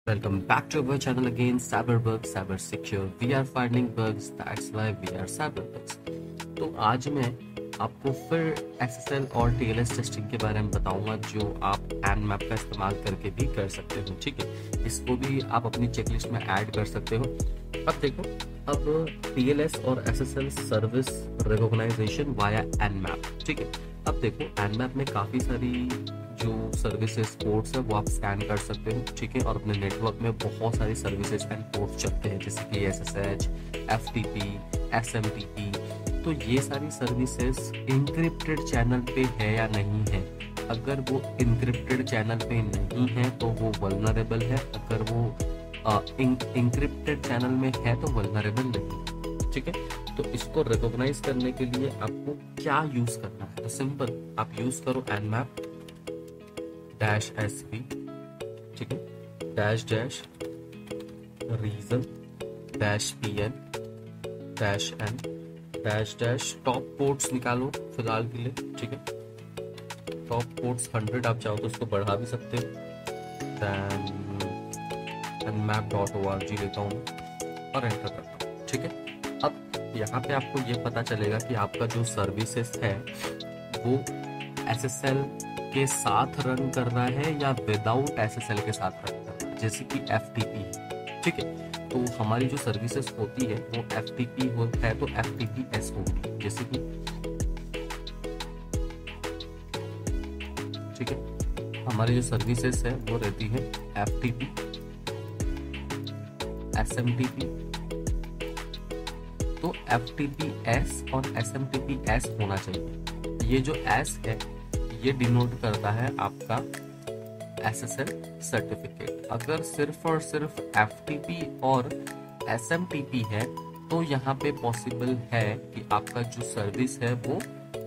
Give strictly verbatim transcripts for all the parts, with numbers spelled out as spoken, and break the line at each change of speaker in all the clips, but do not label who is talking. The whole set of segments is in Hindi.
Welcome back to our channel again, Cyberbugs, Cyber Secure. We are finding bugs, that's why we are Cyberbugs. तो आज मैं आपको फिर एस एस एल और टी एल एस टेस्टिंग के बारे में बताऊंगा जो आप एनमैप का इस्तेमाल करके भी कर सकते हो। ठीक है, इसको भी आप अपनी चेकलिस्ट में ऐड कर सकते हो। अब देखो, अब टी एल एस और S S L service recognisation via Nmap. ठीक है, अब देखो एनमैप में काफ़ी सारी जो सर्विसेज पोर्ट्स है वो आप स्कैन कर सकते हो। ठीक है, और अपने नेटवर्क में बहुत सारी सर्विसेज एंड पोर्ट्स चलते हैं जैसे कि S S H, F T P, S M T P. तो ये सारी सर्विसेज इंक्रिप्टेड चैनल पे है या नहीं है। अगर वो इंक्रिप्टेड चैनल पे नहीं है तो वो वल्नरेबल है, अगर वो इंक्रिप्टेड चैनल में है तो वल्नरेबल नहीं। ठीक है, तो इसको रिकॉग्नाइज करने के लिए आपको क्या यूज करना है? तो सिंपल, आप यूज करो एनमैप डैश एस पी, ठीक है, dash dash reason dash P N dash N dash dash top ports निकालो फिलहाल के लिए। ठीक है, टॉप पोर्ट्स हंड्रेड, आप चाहो तो उसको बढ़ा भी सकते हो। Then Nmap dot O R G लेता हूँ और एंटर करता हूँ। ठीक है, अब यहाँ पे आपको ये पता चलेगा कि आपका जो सर्विसेज है वो एस एस एल के साथ रन कर रहा है या विदाउट एस एस एल के साथ रन कर रहा है, जैसे कि एफ टी पी है। ठीक है, तो हमारी जो सर्विसेज होती है वो एफ टी पी है तो एफ टी पी एस होगी, जैसे कि ठीक है, हमारी जो सर्विसेज है वो रहती है F T P, S M T P. तो एफ टी पी एस और S M T P S होना चाहिए। ये जो एस है ये डिनोट करता है आपका एस एस एल सर्टिफिकेट। अगर सिर्फ और सिर्फ एफ टी पी और एस एम टी पी है तो यहाँ पे पॉसिबल है कि आपका जो सर्विस है वो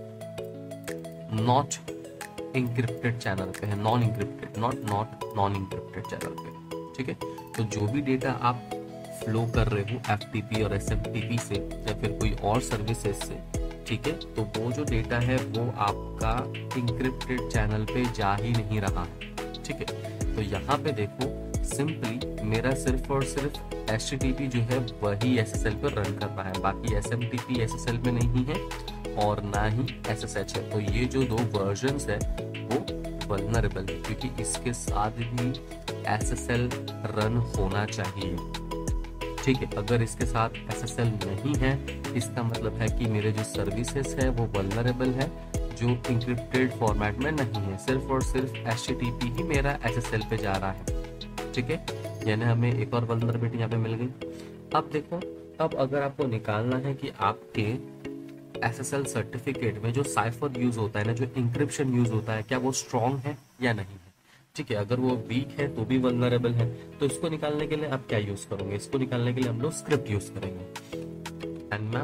नॉट इंक्रिप्टेड चैनल पे है, non encrypted, not not non encrypted channel पे। ठीक है, तो जो भी डेटा आप फ्लो कर रहे हो एफ टी पी और एस एम टी पी से या फिर कोई और सर्विसेज से, ठीक है, तो वो जो डेटा है वो आपका इंक्रिप्टेड चैनल पे जा ही नहीं रहा है। ठीक है, तो यहाँ पे देखो सिंपली मेरा सिर्फ और सिर्फ एच टी टी पी जो है वही एस एस एल पर रन कर रहा है, बाकी S M T P S S L में नहीं है और ना ही एस एस एच है। तो ये जो दो वर्जन्स है वो वल्नरेबल है क्योंकि इसके साथ भी एस एस एल रन होना चाहिए। ठीक है, अगर इसके साथ एस एस एल नहीं है इसका मतलब है कि मेरे जो सर्विसेज है वो वल्नरेबल है, जो इंक्रिप्टेड फॉर्मेट में नहीं है। सिर्फ और सिर्फ एच टी टी पी ही मेरा एस एस एल पे जा रहा है। ठीक है, यानी हमें एक और वल्नरेबिलिटी यहाँ पे मिल गई। अब देखो, अब अगर आपको निकालना है कि आपके एस एस एल सर्टिफिकेट में जो साइफर यूज होता है ना, जो इंक्रिप्शन यूज होता है, क्या वो स्ट्रॉन्ग है या नहीं है। ठीक है, अगर वो वीक है तो भी वल्नरेबल है। तो इसको निकालने के लिए आप क्या यूज करोगे? इसको निकालने के लिए हम लोग स्क्रिप्ट यूज करेंगे, Nmap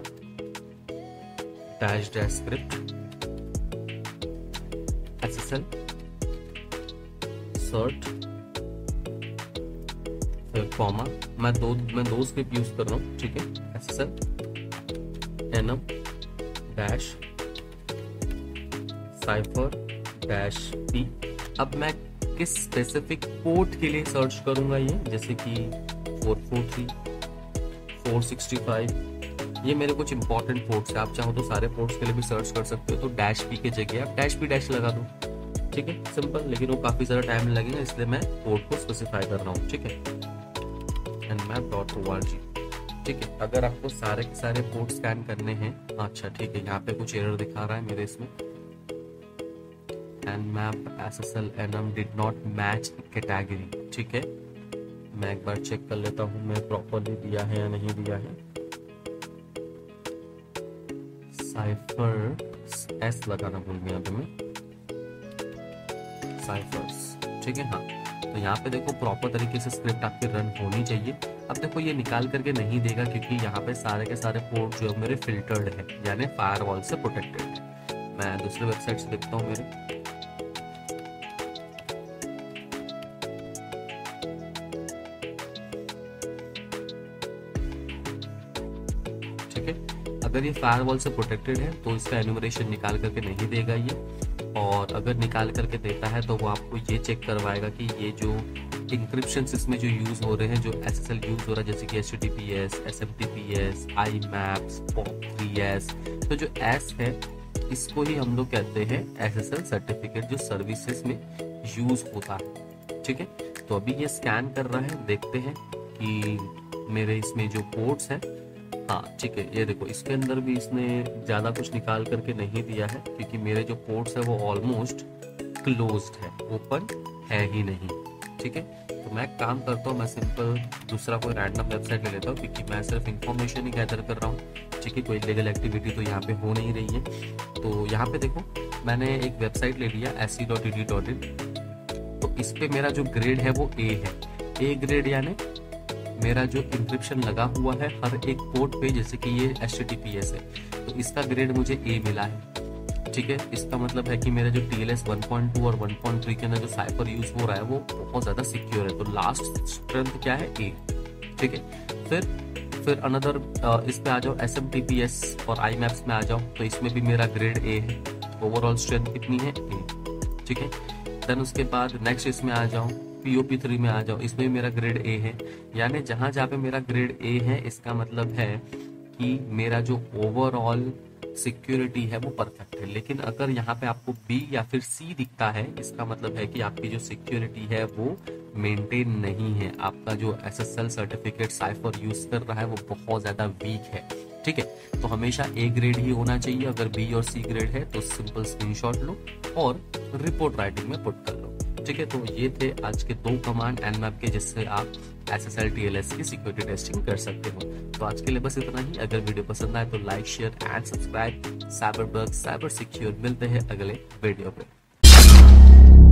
dash dash script S S L cert फिर कॉमा, मैं दो मैं दो स्क्रिप्ट यूज कर रहा हूँ। ठीक है, S S L enum dash cipher dash P. अब मैं किस स्पेसिफिक पोर्ट के लिए सर्च करूंगा ये, जैसे कि four four three, four sixty five, ये मेरे कुछ इंपॉर्टेंट पोर्ट्स है। आप चाहो तो सारे पोर्ट्स के लिए भी सर्च कर सकते हो। तो डैश पी के जगह आप डैश पी डैश लगा दो। ठीक है, सिंपल, लेकिन वो काफी सारा टाइम लगेगा इसलिए मैं पोर्ट को स्पेसिफाई कर रहा हूँ। ठीक है, Nmap dot O R G. ठीक है, अगर आपको सारे के सारे पोर्ट स्कैन करने हैं, अच्छा ठीक है, यहाँ पे कुछ एरर दिखा रहा है मेरे इसमें, Nmap S S L enum did not match category. ठीक है, मैं एक बार चेक कर लेता हूँ मैं प्रॉपरली दिया है या नहीं दिया है। साइफर एस लगाना भूल गया अभी मैं, साइफर्स। ठीक है, हाँ, तो यहाँ पे देखो प्रॉपर तरीके से स्क्रिप्ट आपकी रन होनी चाहिए। अब देखो ये निकाल करके नहीं देगा क्योंकि यहाँ पे सारे के सारे पोर्ट जो है मेरे फिल्टर्ड है, यानी फायरवॉल से प्रोटेक्टेड है। मैं दूसरे वेबसाइट से देखता हूँ मेरे। ठीक है, अगर ये फायरवॉल से प्रोटेक्टेड है तो इसका एन्यूमरेशन निकाल करके नहीं देगा ये, और अगर निकाल करके देता है तो वो आपको ये चेक करवाएगा कि ये जो इंक्रिप्शन इसमें जो यूज हो रहे हैं, जो एस एस एल यूज हो रहा है, जैसे कि H T T P S, S M T P S, I maps, pop three S, तो जो एस है इसको ही हम लोग कहते हैं एस एस एल सर्टिफिकेट, जो सर्विसेज में यूज होता है। ठीक है, तो अभी ये स्कैन कर रहा है, देखते हैं कि मेरे इसमें जो पोर्ट्स हैं, हाँ ठीक है, ये देखो इसके अंदर भी इसने ज़्यादा कुछ निकाल करके नहीं दिया है, क्योंकि मेरे जो पोर्ट्स है वो ऑलमोस्ट क्लोज्ड है, ओपन है ही नहीं। ठीक है, तो मैं काम करता हूँ, मैं सिंपल दूसरा कोई रैंडम वेबसाइट ले लेता हूँ, क्योंकि मैं सिर्फ इंफॉर्मेशन ही गैदर कर रहा हूँ। ठीक है, कोई लीगल एक्टिविटी तो यहाँ पे हो नहीं रही है। तो यहाँ पे देखो मैंने एक वेबसाइट ले लिया S C dot E D dot in, तो इस पे मेरा जो ग्रेड है वो ए है। ए ग्रेड यानी मेरा जो इंक्रिप्शन लगा हुआ है हर एक पोर्ट पे, जैसे कि ये H T T P S है, तो इसका ग्रेड मुझे ए मिला है। ठीक है, इसका मतलब है कि मेरा जो T L S one point two और वन पॉइंट थ्री के अंदर जो साइफर यूज हो रहा है वो बहुत ज्यादा सिक्योर है। तो लास्ट स्ट्रेंथ क्या है, ए। ठीक है, फिर फिर अनदर इस पे आ जाओ, S M T P S और आई मैप्स में आ जाओ, तो इसमें भी मेरा ग्रेड ए है। ओवरऑल स्ट्रेंथ कितनी है, ए। ठीक है, देन उसके बाद नेक्स्ट इसमें आ जाओ, पी ओ पी थ्री में आ जाओ, इसमें भी मेरा ग्रेड ए है। यानी जहां जहां पे मेरा ग्रेड ए है, इसका मतलब है कि मेरा जो ओवरऑल सिक्योरिटी है वो परफेक्ट है। लेकिन अगर यहाँ पे आपको बी या फिर सी दिखता है, इसका मतलब है कि आपकी जो सिक्योरिटी है वो मेंटेन नहीं है, आपका जो S S L certificate cipher use कर रहा है वो बहुत ज्यादा वीक है। ठीक है, तो हमेशा ए ग्रेड ही होना चाहिए। अगर बी और सी ग्रेड है तो सिंपल स्क्रीनशॉट लो और रिपोर्ट राइटिंग में पुट कर लो। ठीक है, तो ये थे आज के दो कमांड एनमैप के, जिससे आप S S L T L S की सिक्योरिटी टेस्टिंग कर सकते हो। तो आज के लिए बस इतना ही। अगर वीडियो पसंद आए तो like, share and subscribe. Cyber bug, cyber secure, मिलते हैं अगले वीडियो पे।